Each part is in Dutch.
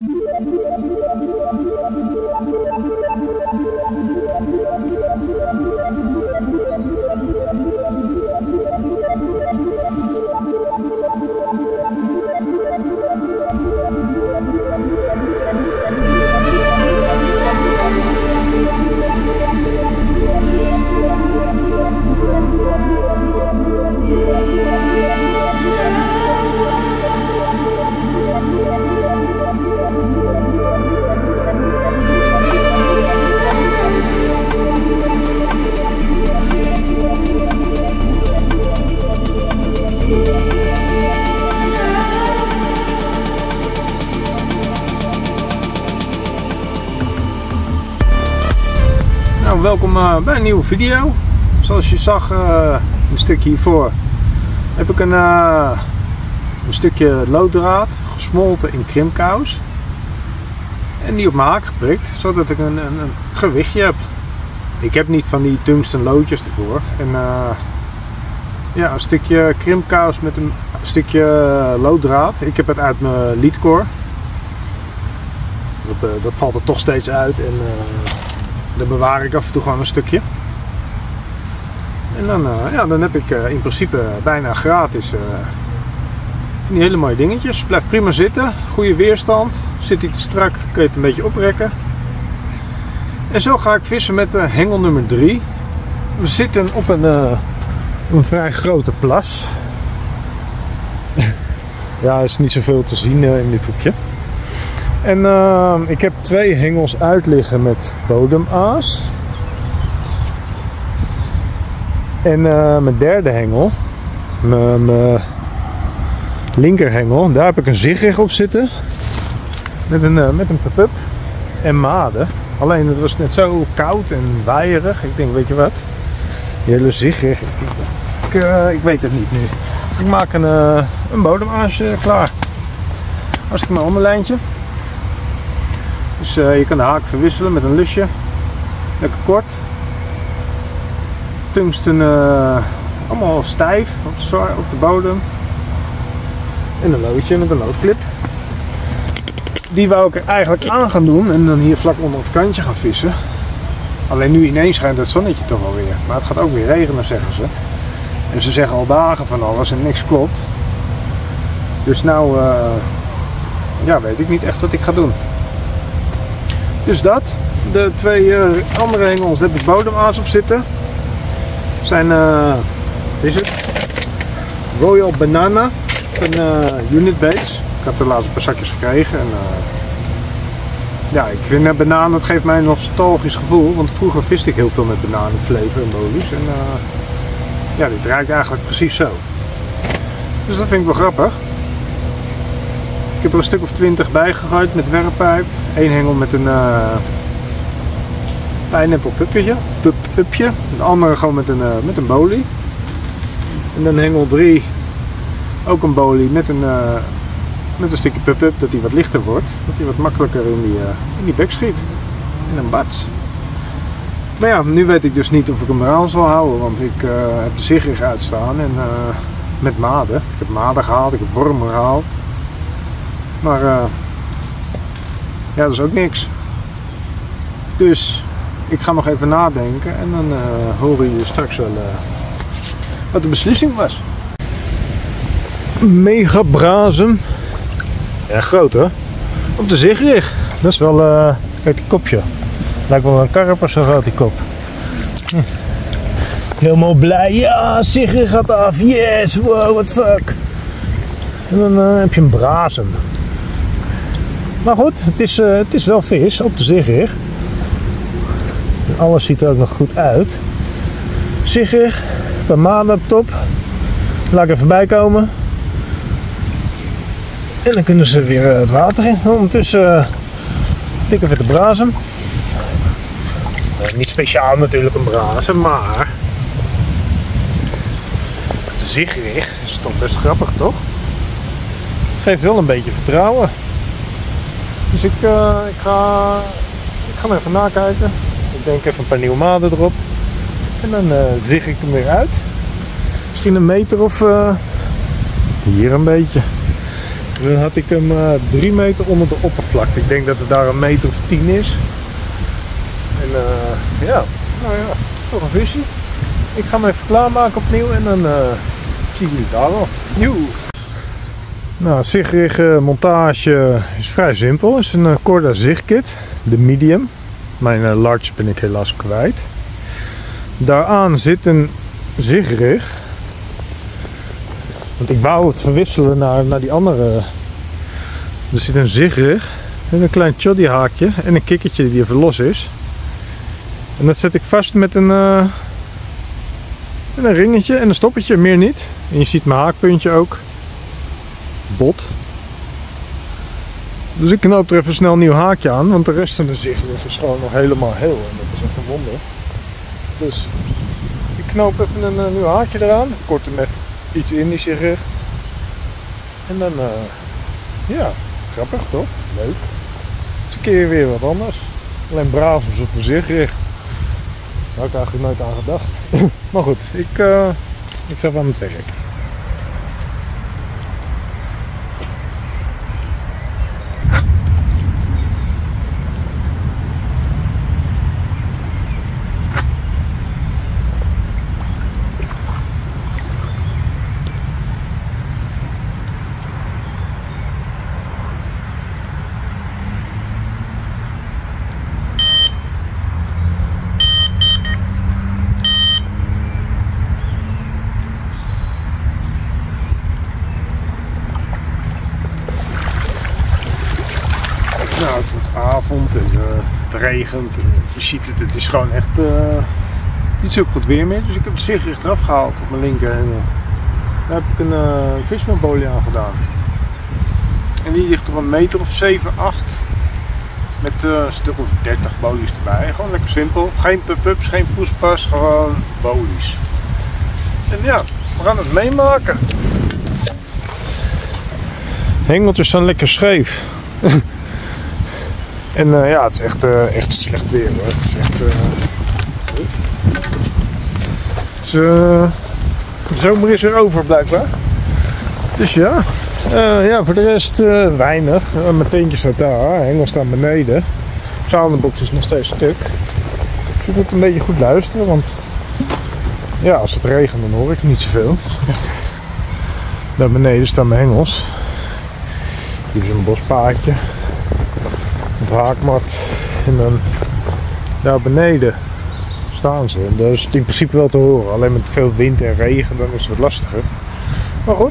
Nou, welkom bij een nieuwe video. Zoals je zag, een stukje hiervoor heb ik een stukje looddraad gesmolten in krimpkous en die op mijn haak geprikt, zodat ik een gewichtje heb. Ik heb niet van die tungsten loodjes ervoor. En ja, een stukje krimpkous met een stukje looddraad. Ik heb het uit mijn leadcore. Dat valt er toch steeds uit en dan bewaar ik af en toe gewoon een stukje. En dan heb ik in principe bijna gratis van die hele mooie dingetjes. Blijft prima zitten, goede weerstand. Zit hij te strak, kun je het een beetje oprekken. En zo ga ik vissen met hengel nummer 3. We zitten op een vrij grote plas. Ja, er is niet zoveel te zien in dit hoekje. En ik heb 2 hengels uit liggen met bodemaas. En mijn derde hengel, mijn linkerhengel, daar heb ik een zigrig op zitten. Met een pop-up en maden. Alleen het was net zo koud en waaierig. Ik denk, weet je wat? Die hele zigrig, ik weet het niet nu. Ik maak een bodemaas klaar. Hartstikke mijn onderlijntje. Dus je kan de haak verwisselen met een lusje. Lekker kort. Tungsten allemaal stijf op de bodem. En een loodje met een loodclip. Die wou ik er eigenlijk aan gaan doen en dan hier vlak onder het kantje gaan vissen. Alleen nu ineens schijnt het zonnetje toch alweer. Maar het gaat ook weer regenen, zeggen ze. En ze zeggen al dagen van alles en niks klopt. Dus nou, ja, weet ik niet echt wat ik ga doen. Dus dat. De 2 andere hengels heb ik bodemaas op zitten. Zijn, wat is het? Royal Banana. Een unit baits. Ik had er laatst een paar zakjes gekregen. En, ja, ik vind bananen, dat geeft mij een nostalgisch gevoel. Want vroeger viste ik heel veel met bananenfleven en bolies. En ja, dit ruikt eigenlijk precies zo. Dus dat vind ik wel grappig. Ik heb er een stuk of 20 bij gegooid met werppijp. 1 hengel met een pineapple pupje. De andere gewoon met een bolie. En dan hengel 3 ook een bolie met een stukje pop-up, dat die wat lichter wordt. Dat die wat makkelijker in die bek schiet. In een bats. Maar ja, nu weet ik dus niet of ik hem eraan zal houden. Want ik heb de zigrig uitstaan en met maden. Ik heb maden gehaald, ik heb wormen gehaald. Maar ja, dat is ook niks. Dus ik ga nog even nadenken en dan horen jullie straks wel wat de beslissing was. Mega brazen. Ja, groot hoor. Op de zigrig. Dat is wel, kijk die kopje. Lijkt wel een karper, zo groot die kop. Helemaal blij. Ja, zigrig gaat af. Yes, wow, what the fuck. En dan heb je een brazen. Maar goed, het is wel vis op de zigrig. Alles ziet er ook nog goed uit. Zigrig, een paar maanden op top. Laat ik even bijkomen. En dan kunnen ze weer het water in. Ondertussen dikke vette brazen. Niet speciaal natuurlijk een brazen, maar de zigrig is toch best grappig, toch? Het geeft wel een beetje vertrouwen. Dus ik ga even nakijken. Ik denk even een paar nieuwe maden erop. En dan zig ik hem weer uit. Misschien een meter of hier een beetje. Dan had ik hem 3 meter onder de oppervlakte. Ik denk dat het daar een meter of 10 is. En ja, nou ja, toch een visje. Ik ga hem even klaarmaken opnieuw en dan zien jullie daar wel. Joe. Nou, zigrig montage is vrij simpel. Het is een Korda zigkit, de medium. Mijn large ben ik helaas kwijt. Daaraan zit een zigrig. Want ik wou het verwisselen naar die andere. Er zit een zigrig en een klein choddy haakje en een kikkertje die even los is. En dat zet ik vast met een ringetje en een stoppetje, meer niet. En je ziet mijn haakpuntje ook. Bot. Dus ik knoop er even snel een nieuw haakje aan, want de rest van de zigrig is gewoon nog helemaal heel. En dat is echt een wonder. Dus ik knoop even een nieuw haakje eraan. Kort hem even iets in die zigrig. En dan, ja, grappig toch? Leuk. Het is een keer weer wat anders. Alleen brazers op een zigrig. Daar had ik eigenlijk nooit aan gedacht. Maar goed, ik ga even aan het werk. Nou, het wordt avond en het regent. En je ziet het, het is gewoon echt niet zo goed weer meer. Dus ik heb de zigrig eraf gehaald op mijn linkerhengel. Daar heb ik een vismanbolie aan gedaan. En die ligt op een meter of 7, 8. Met een stuk of 30 bolies erbij. Gewoon lekker simpel. Geen pop-ups, geen poespas, gewoon bolies. En ja, we gaan het meemaken. Hengeltjes zijn lekker scheef. En ja, het is echt slecht weer hoor. Het is echt. De zomer is weer over blijkbaar. Dus ja. Ja, voor de rest weinig. Mijn teentje staat daar, hengel staat beneden. De zadelbox is nog steeds stuk. Dus je moet een beetje goed luisteren, want ja, als het regent dan hoor ik niet zoveel. Daar beneden staan mijn hengels. Hier is een bospaadje. Het haakmat. En dan daar beneden staan ze. En dat is in principe wel te horen. Alleen met veel wind en regen dan is het wat lastiger. Maar goed,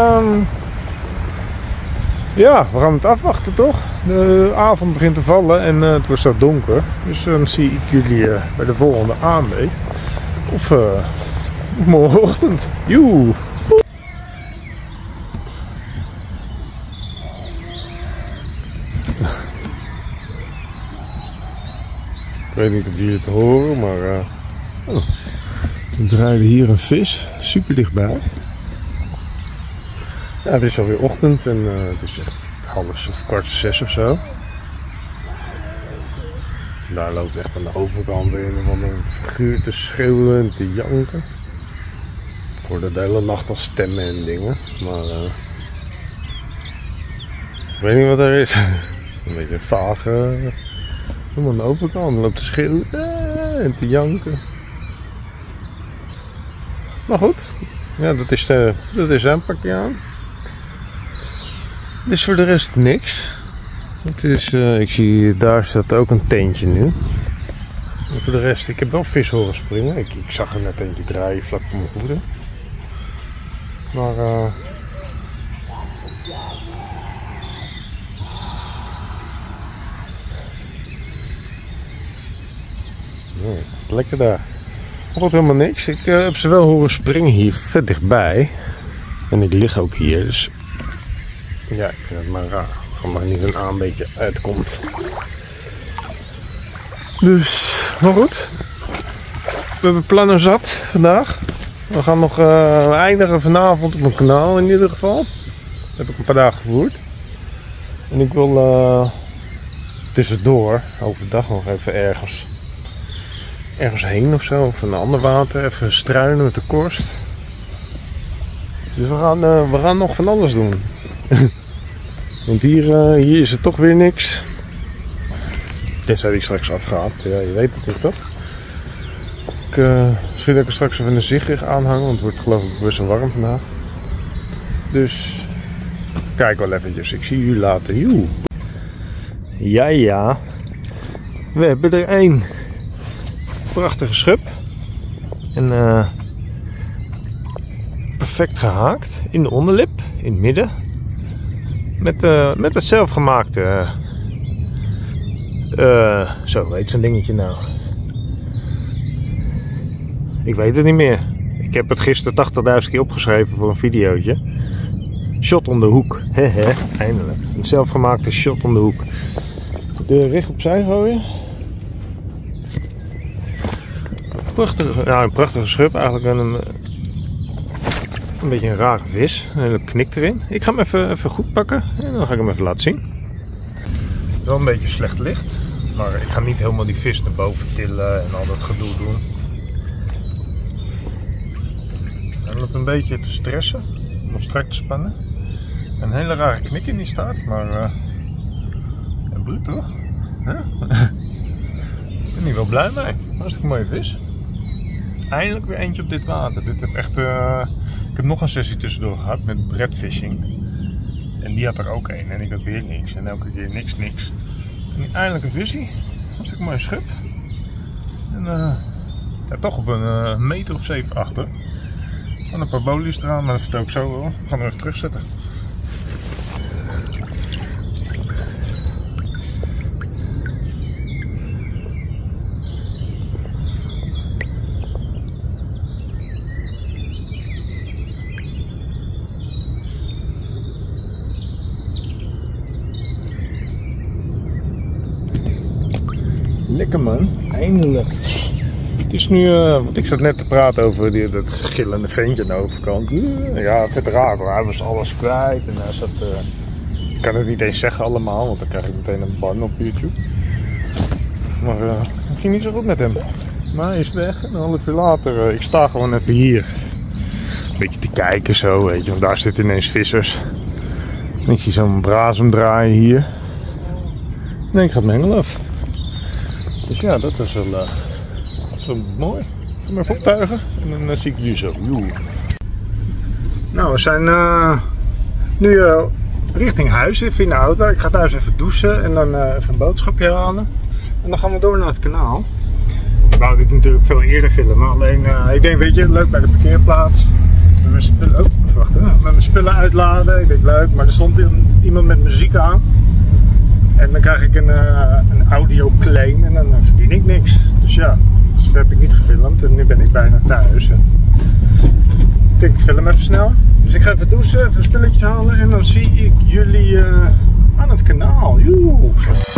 ja, we gaan het afwachten toch? De avond begint te vallen en het wordt zo donker. Dus dan zie ik jullie bij de volgende aanbeet. Of morgenochtend. Joe! Ik weet niet of jullie het horen, maar we draaien hier een vis, super dichtbij. Ja, het is alweer ochtend en het is echt 5:15 of zo. Daar loopt echt aan de overkant een figuur te schreeuwen en te janken. Ik hoorde de hele nacht al stemmen en dingen, maar ik weet niet wat er is. Een beetje vaag. Helemaal aan de overkant loopt te schreeuwen en te janken. Maar goed, ja, dat is zijn pakje aan. Dus voor de rest niks. Het is, ik zie daar staat ook een tentje nu. En voor de rest, ik heb wel vis horen springen. Ik zag er net eentje draaien vlak voor mijn voeten. Maar nee, lekker daar. Maar goed, helemaal niks. Ik heb ze wel horen springen hier vet dichtbij. En ik lig ook hier, dus ja, ik vind het maar raar. Als er niet een aanbeetje uitkomt. Dus, maar goed. We hebben plannen zat vandaag. We gaan nog eindigen vanavond op mijn kanaal in ieder geval. Dat heb ik een paar dagen gevoerd. En ik wil tussendoor, overdag nog even ergens heen of zo. Of een ander water, even struinen met de korst. Dus we gaan nog van alles doen. Want hier is het toch weer niks. Tenzij die straks afgaat. Ja, je weet het niet toch? Misschien dat ik er straks even een zichtrig aanhangen. Want het wordt geloof ik best wel warm vandaag. Dus kijk wel eventjes. Ik zie jullie later. Joe. Ja. We hebben er één. Prachtige schub. En perfect gehaakt. In de onderlip. In het midden. Met het zelfgemaakte. Zo, heet zo'n dingetje nou. Ik weet het niet meer. Ik heb het gisteren 80.000 keer opgeschreven voor een videootje. Shot om de hoek. Hehe, eindelijk. Een zelfgemaakte shot om de hoek. De rig opzij gooien. Een prachtige schub. Eigenlijk een beetje een rare vis. Een hele knik erin. Ik ga hem even goed pakken. En dan ga ik hem even laten zien. Wel een beetje slecht licht. Maar ik ga niet helemaal die vis naar boven tillen en al dat gedoe doen. Hij loopt een beetje te stressen. Om strak te spannen. Een hele rare knik in die staart. Maar een bruut toch? Huh? Ik ben hier wel blij mee. Hartstikke mooie vis. Eindelijk weer eentje op dit water. Dit heb echt, ik heb nog een sessie tussendoor gehad met breadfishing. En die had er ook een. En ik had weer niks. En elke keer niks. En nu eindelijk een visie. Hartstikke mooi schub. En ja, toch op een meter of 7 achter. En een paar bolies eraan, maar dat vertel ik zo wel. We gaan hem even terugzetten. Lekker man, eindelijk. Het is nu, want ik zat net te praten over dat gillende ventje aan de overkant. Ja, vet raar hoor, hij was alles kwijt en hij zat, ik kan het niet eens zeggen allemaal, want dan krijg ik meteen een ban op YouTube. Maar het ging niet zo goed met hem. Maar hij is weg en een half uur later, ik sta gewoon even hier. Een beetje te kijken zo, weet je, want daar zitten ineens vissers. En ik zie zo'n braas draaien hier. En ik ga het mengel af. Dus ja, dat is wel zo mooi. Ik ga hem even optuigen en dan zie ik jullie zo. Joe. Nou, we zijn nu richting huis, even in de auto. Ik ga thuis even douchen en dan even een boodschapje halen. En dan gaan we door naar het kanaal. Ik wou dit natuurlijk veel eerder filmen, alleen ik denk, weet je, leuk bij de parkeerplaats. Met mijn spullen, met mijn spullen uitladen. Ik denk leuk, maar er stond iemand met muziek aan. En dan krijg ik een audio claim en dan verdien ik niks. Dus ja, dus dat heb ik niet gefilmd en nu ben ik bijna thuis. En ik denk, ik film even snel. Dus ik ga even douchen, even spulletjes halen en dan zie ik jullie aan het kanaal. Joe.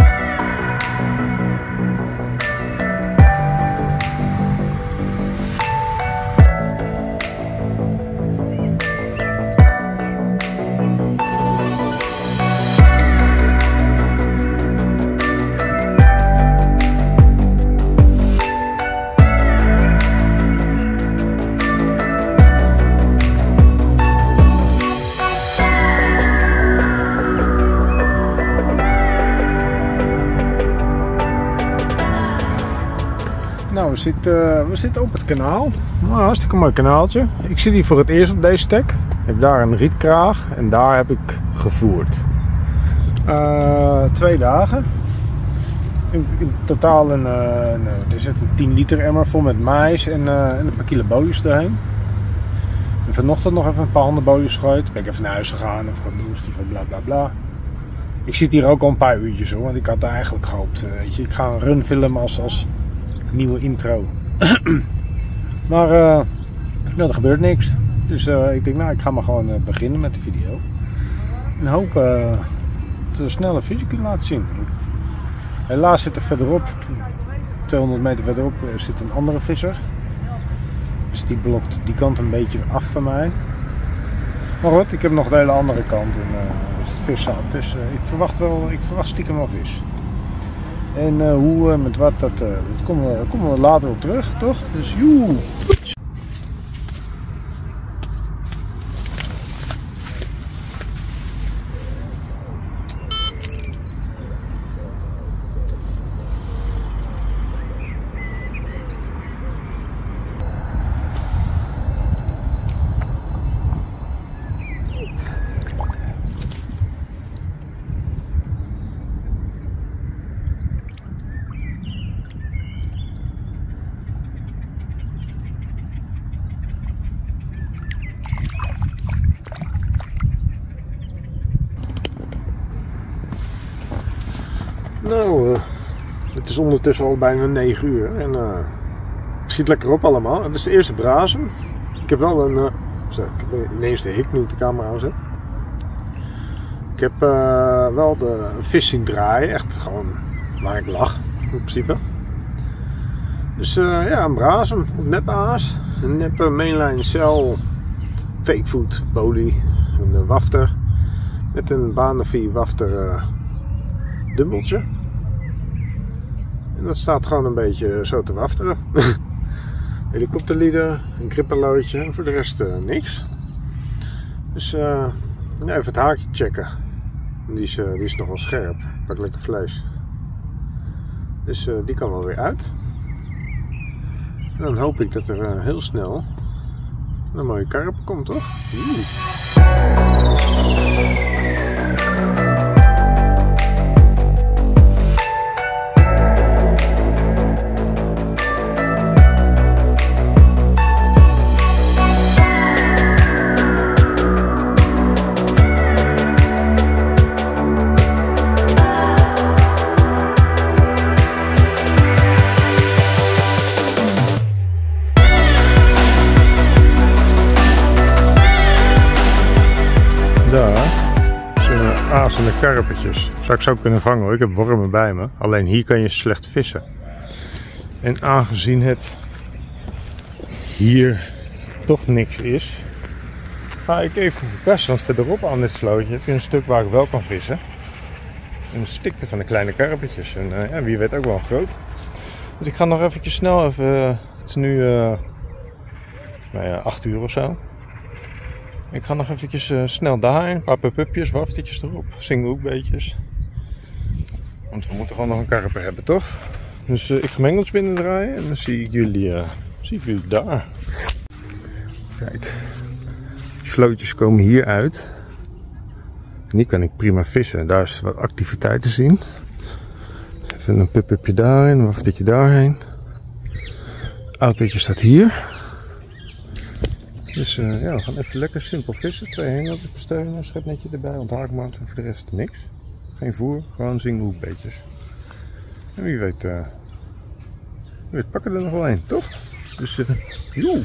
Nou, we zitten op het kanaal. Nou, hartstikke mooi kanaaltje. Ik zit hier voor het eerst op deze stek. Ik heb daar een rietkraag en daar heb ik gevoerd. 2 dagen. In totaal een 10 liter emmer vol met mais en een paar kilo bolies erheen. En vanochtend nog even een paar handen bolies gegooid. Ben ik even naar huis gegaan, even gedoucht, even bla bla bla. Ik zit hier ook al een paar uurtjes hoor, want ik had eigenlijk gehoopt, weet je, ik ga een run filmen als nieuwe intro. Maar er gebeurt niks. Dus ik denk, nou, ik ga maar gewoon beginnen met de video. En hoop te snel een visie kunnen laten zien. Helaas zit er verderop, 200 meter verderop, zit een andere visser. Dus die blokt die kant een beetje af van mij. Maar goed, ik heb nog de hele andere kant en is het vis zat. Dus ik verwacht stiekem wel vis. En hoe, met wat, dat komen we later op terug, toch? Dus joe! Nou, het is ondertussen al bijna 9 uur en het schiet lekker op allemaal. Het is de eerste brasem. Ik heb wel een... ik heb ineens de hik nu ik de camera aanzet. Ik heb wel de vis zien draaien, echt gewoon waar ik lag in principe. Dus ja, een brasem, een neppe aas, een neppe mainline cel, fakefood poly, een wafter met een Banavie wafter dubbeltje. En dat staat gewoon een beetje zo te wafteren. Helikopterlieden, een gripperloodje en voor de rest niks. Dus ja, even het haakje checken. Die is nog wel scherp. Pak lekker vlees. Dus die kan wel weer uit. En dan hoop ik dat er heel snel een mooie karp komt, toch? Aas en de karpertjes. Zou ik zo kunnen vangen hoor, ik heb wormen bij me. Alleen hier kan je slecht vissen. En aangezien het hier toch niks is, ga ik even verkassen. Want verderop aan dit slootje heb je een stuk waar ik wel kan vissen. En een stikte van de kleine karpertjes. En ja, wie weet ook wel groot. Dus ik ga nog eventjes snel even. Het is nu 8 uur of zo. Ik ga nog eventjes snel daarheen, een paar pupjes, waftetjes erop, singlehoekbeetjes. Want we moeten gewoon nog een karper hebben, toch? Dus ik ga mengels binnendraaien en dan zie ik jullie daar. Kijk, slootjes komen hier uit. En die kan ik prima vissen. Daar is wat activiteit te zien. Even een pupje daarheen, een waftetje daarheen. Autootje staat hier. Dus ja, we gaan even lekker simpel vissen. 2 hengels steunen, een schepnetje erbij, onthaakmaat en voor de rest niks. Geen voer, gewoon singlehoekbeetjes. En wie weet pakken we er nog wel een, toch? Dus joe!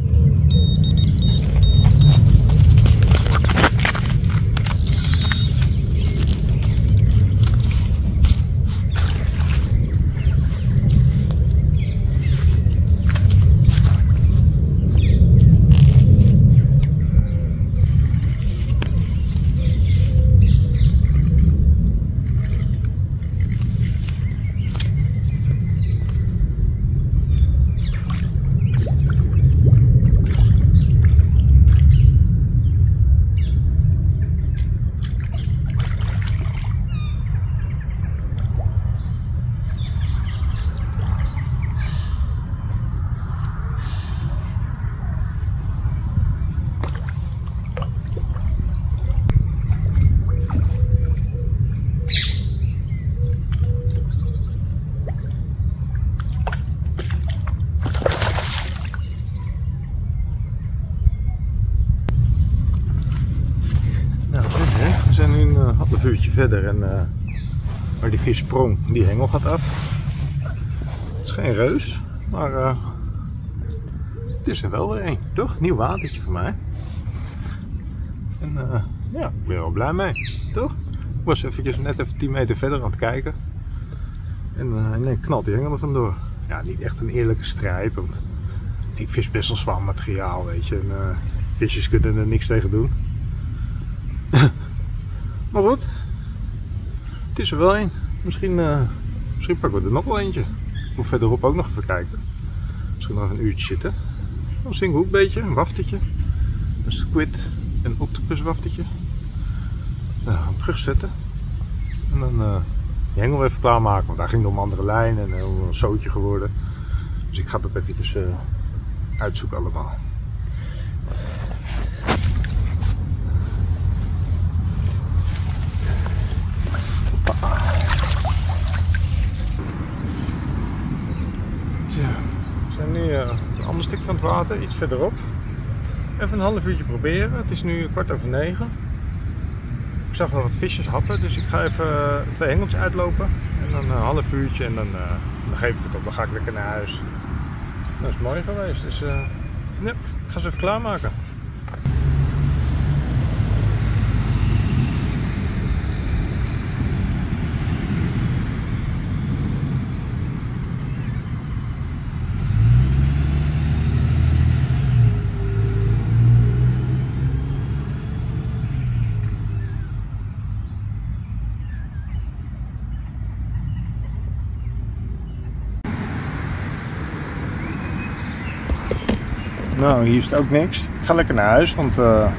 Een vuurtje verder en waar die vis sprong, die hengel gaat af. Het is geen reus, maar het is er wel weer een, toch? Nieuw watertje voor mij. En ja, ik ben er wel blij mee, toch? Ik was net even 10 meter verder aan het kijken. En nee, knalt die hengel er vandoor. Ja, niet echt een eerlijke strijd, want ik vis best wel zwaar materiaal, weet je. En visjes kunnen er niks tegen doen. Maar goed, het is er wel een. Misschien pakken we er nog wel eentje. Of verderop ook nog even kijken. Misschien nog even een uurtje zitten. Een singlehoekbeetje, een waftetje. Een squid en octopus waftetje. Nou, gaan we terugzetten. En dan die hengel even klaarmaken, want daar ging het om andere lijn en een zootje geworden. Dus ik ga dat eventjes uitzoeken allemaal. We zijn nu een ander stuk van het water, iets verderop. Even een half uurtje proberen. Het is nu 9:15. Ik zag wel wat visjes happen, dus ik ga even 2 hengeltjes uitlopen. En dan een half uurtje en dan geef ik het op. Dan ga ik lekker naar huis. Dat is mooi geweest, dus ja, ik ga ze even klaarmaken. Nou, hier is het ook niks. Ik ga lekker naar huis, want er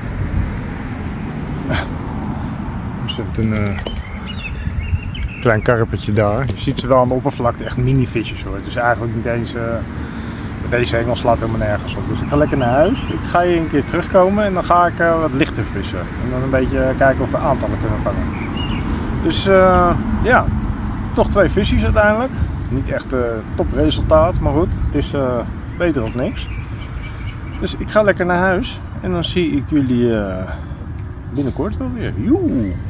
zit een klein karpetje daar. Je ziet ze wel aan de oppervlakte, echt mini visjes hoor. Dus eigenlijk niet eens, deze hengel slaat helemaal nergens op. Dus ik ga lekker naar huis. Ik ga hier een keer terugkomen en dan ga ik wat lichter vissen. En dan een beetje kijken of we aantallen kunnen vangen. Dus ja, toch 2 visjes uiteindelijk. Niet echt topresultaat, maar goed, het is beter of niks. Dus ik ga lekker naar huis en dan zie ik jullie binnenkort wel weer. Joe!